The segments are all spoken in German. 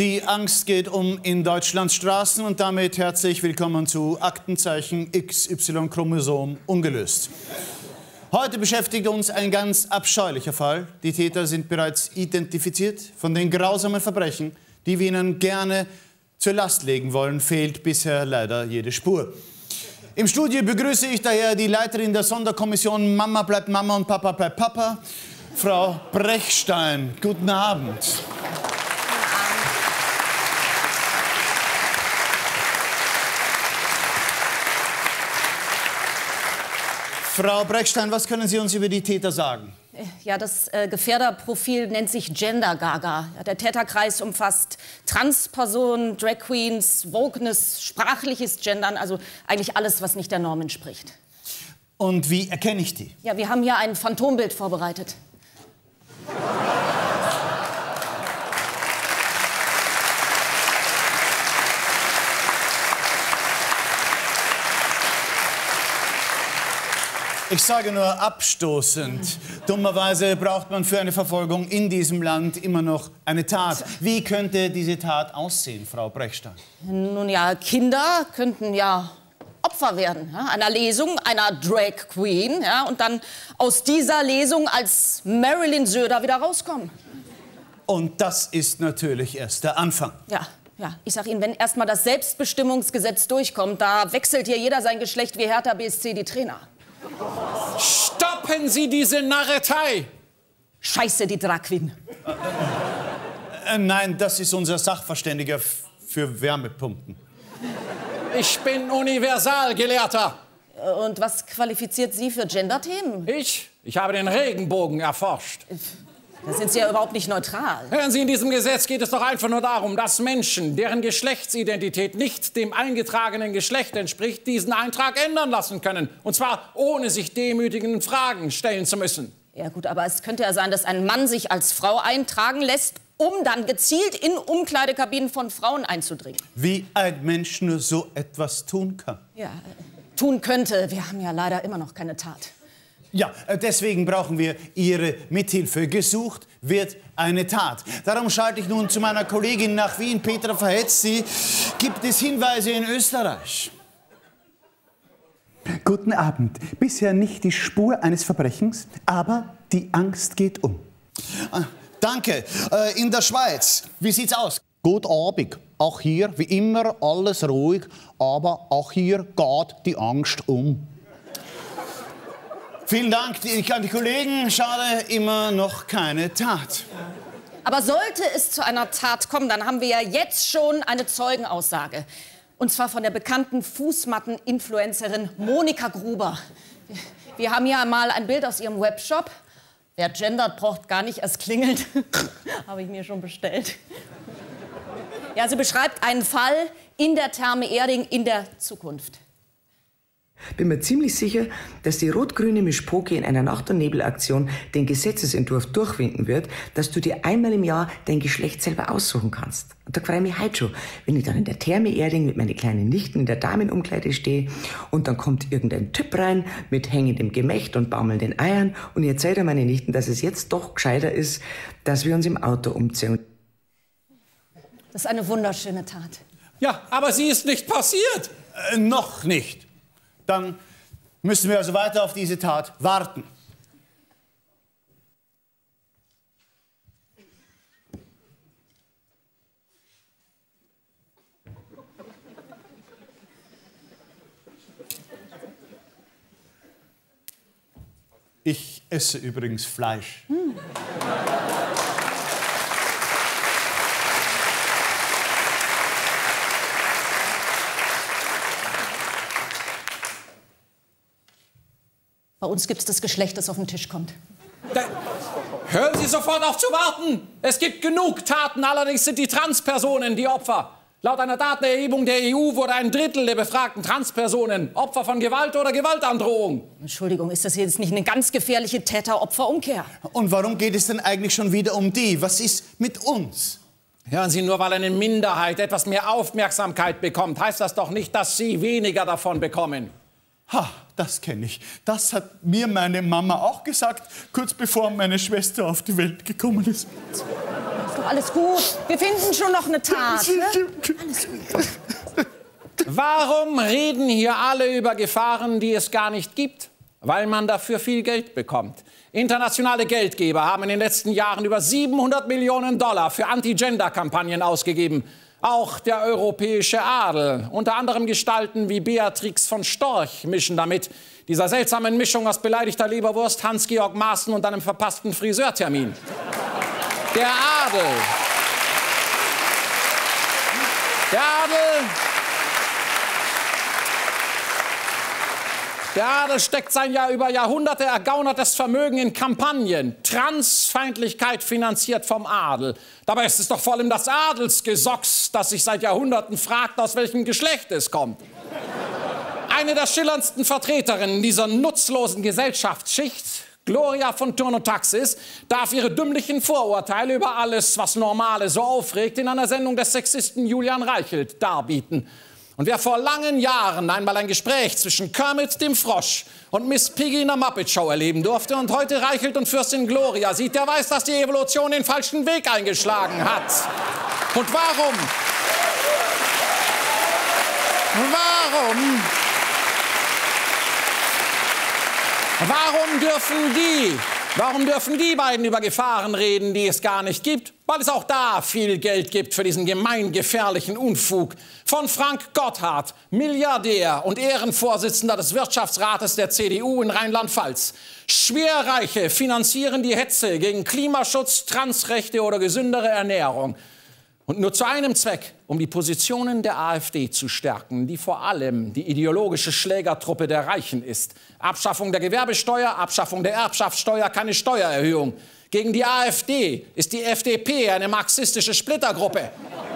Die Angst geht um in Deutschlands Straßen und damit herzlich willkommen zu Aktenzeichen XY-Chromosom ungelöst. Heute beschäftigt uns ein ganz abscheulicher Fall. Die Täter sind bereits identifiziert. Von den grausamen Verbrechen, die wir Ihnen gerne zur Last legen wollen, fehlt bisher leider jede Spur. Im Studio begrüße ich daher die Leiterin der Sonderkommission Mama bleibt Mama und Papa bleibt Papa, Frau Brechstein. Guten Abend. Frau Brechstein, was können Sie uns über die Täter sagen? Ja, das Gefährderprofil nennt sich Gender Gaga. Ja, der Täterkreis umfasst Transpersonen, Drag Queens, Wokeness, sprachliches Gendern, also eigentlich alles, was nicht der Norm entspricht. Und wie erkenne ich die? Ja, wir haben hier ein Phantombild vorbereitet. Ich sage nur abstoßend. Dummerweise braucht man für eine Verfolgung in diesem Land immer noch eine Tat. Wie könnte diese Tat aussehen, Frau Brechstein? Nun ja, Kinder könnten ja Opfer werden, ja, einer Lesung einer Drag Queen, ja, und dann aus dieser Lesung als Marilyn Söder wieder rauskommen. Und das ist natürlich erst der Anfang. Ja, ich sag Ihnen, wenn erst mal das Selbstbestimmungsgesetz durchkommt, da wechselt hier jeder sein Geschlecht wie Hertha BSC die Trainer. Stoppen Sie diese Narretei! Scheiße, die Drag Queen. Nein, das ist unser Sachverständiger für Wärmepumpen. Ich bin Universalgelehrter. Und was qualifiziert Sie für Gender-Themen? Ich habe den Regenbogen erforscht. Da sind Sie ja überhaupt nicht neutral. Hören Sie, in diesem Gesetz geht es doch einfach nur darum, dass Menschen, deren Geschlechtsidentität nicht dem eingetragenen Geschlecht entspricht, diesen Eintrag ändern lassen können. Und zwar ohne sich demütigenden Fragen stellen zu müssen. Ja gut, aber es könnte ja sein, dass ein Mann sich als Frau eintragen lässt, um dann gezielt in Umkleidekabinen von Frauen einzudringen. Wie ein Mensch nur so etwas tun kann. Ja, tun könnte. Wir haben ja leider immer noch keine Tat. Ja, deswegen brauchen wir Ihre Mithilfe. Gesucht wird eine Tat. Darum schalte ich nun zu meiner Kollegin nach Wien, Petra Verhetzi. Gibt es Hinweise in Österreich? Guten Abend. Bisher nicht die Spur eines Verbrechens, aber die Angst geht um. Danke. In der Schweiz, wie sieht's aus? Gut Abend. Auch hier, wie immer, alles ruhig, aber auch hier geht die Angst um. Vielen Dank an die Kollegen. Schade, immer noch keine Tat. Aber sollte es zu einer Tat kommen, dann haben wir ja jetzt schon eine Zeugenaussage. Und zwar von der bekannten Fußmatten-Influencerin Monika Gruber. Wir haben hier mal ein Bild aus ihrem Webshop. Wer gendert, braucht gar nicht erst klingeln. Habe ich mir schon bestellt. Ja, sie beschreibt einen Fall in der Therme Erding in der Zukunft. Bin mir ziemlich sicher, dass die rot-grüne Mischpoke in einer Nacht- und Nebelaktion den Gesetzesentwurf durchwinden wird, dass du dir einmal im Jahr dein Geschlecht selber aussuchen kannst. Und da freue ich mich heute schon, wenn ich dann in der Therme Erding mit meinen kleinen Nichten in der Damenumkleide stehe und dann kommt irgendein Typ rein mit hängendem Gemächt und baumelnden Eiern und ich erzähle meine Nichten, dass es jetzt doch gescheiter ist, dass wir uns im Auto umziehen. Das ist eine wunderschöne Tat. Ja, aber sie ist nicht passiert. Noch nicht. Dann müssen wir also weiter auf diese Tat warten. Ich esse übrigens Fleisch. Bei uns gibt es das Geschlecht, das auf den Tisch kommt. Hören Sie sofort auf zu warten! Es gibt genug Taten, allerdings sind die Transpersonen die Opfer. Laut einer Datenerhebung der EU wurde ein Drittel der befragten Transpersonen Opfer von Gewalt oder Gewaltandrohung. Entschuldigung, ist das jetzt nicht eine ganz gefährliche Täter-Opfer-Umkehr? Und warum geht es denn eigentlich schon wieder um die? Was ist mit uns? Hören Sie, nur weil eine Minderheit etwas mehr Aufmerksamkeit bekommt, heißt das doch nicht, dass Sie weniger davon bekommen. Ha, das kenne ich. Das hat mir meine Mama auch gesagt, kurz bevor meine Schwester auf die Welt gekommen ist. doch alles gut. Wir finden schon noch eine Tat. Ne? Alles gut. Warum reden hier alle über Gefahren, die es gar nicht gibt? Weil man dafür viel Geld bekommt. Internationale Geldgeber haben in den letzten Jahren über 700 Millionen $ für Anti-Gender-Kampagnen ausgegeben. Auch der europäische Adel, unter anderem Gestalten wie Beatrix von Storch, mischen damit. Dieser seltsamen Mischung aus beleidigter Leberwurst, Hans-Georg Maaßen und einem verpassten Friseurtermin. Der Adel. Der Adel steckt sein über Jahrhunderte ergaunertes Vermögen in Kampagnen. Transfeindlichkeit finanziert vom Adel. Dabei ist es doch vor allem das Adelsgesocks, das sich seit Jahrhunderten fragt, aus welchem Geschlecht es kommt. Eine der schillerndsten Vertreterinnen dieser nutzlosen Gesellschaftsschicht, Gloria von Turn und Taxis, darf ihre dümmlichen Vorurteile über alles, was Normale so aufregt, in einer Sendung des Sexisten Julian Reichelt darbieten. Und wer vor langen Jahren einmal ein Gespräch zwischen Kermit dem Frosch und Miss Piggy in der Muppet Show erleben durfte und heute Reichelt und Fürstin Gloria sieht, der weiß, dass die Evolution den falschen Weg eingeschlagen hat. Und warum dürfen die beiden über Gefahren reden, die es gar nicht gibt? Weil es auch da viel Geld gibt für diesen gemeingefährlichen Unfug. Von Frank Gotthard, Milliardär und Ehrenvorsitzender des Wirtschaftsrates der CDU in Rheinland-Pfalz. Schwerreiche finanzieren die Hetze gegen Klimaschutz, Transrechte oder gesündere Ernährung. Und nur zu einem Zweck, um die Positionen der AfD zu stärken, die vor allem die ideologische Schlägertruppe der Reichen ist. Abschaffung der Gewerbesteuer, Abschaffung der Erbschaftssteuer, keine Steuererhöhung. Gegen die AfD ist die FDP eine marxistische Splittergruppe.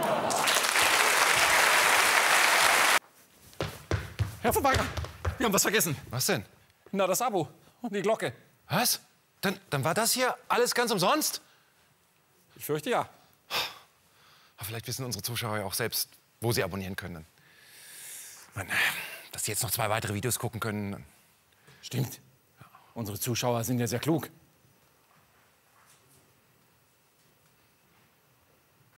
Herr von Weyer, wir haben was vergessen. Was denn? Na, das Abo und die Glocke. Was? Dann war das hier alles ganz umsonst? Ich fürchte ja. Aber vielleicht wissen unsere Zuschauer ja auch selbst, wo sie abonnieren können. Mann, dass sie jetzt noch 2 weitere Videos gucken können. Stimmt. Unsere Zuschauer sind ja sehr klug.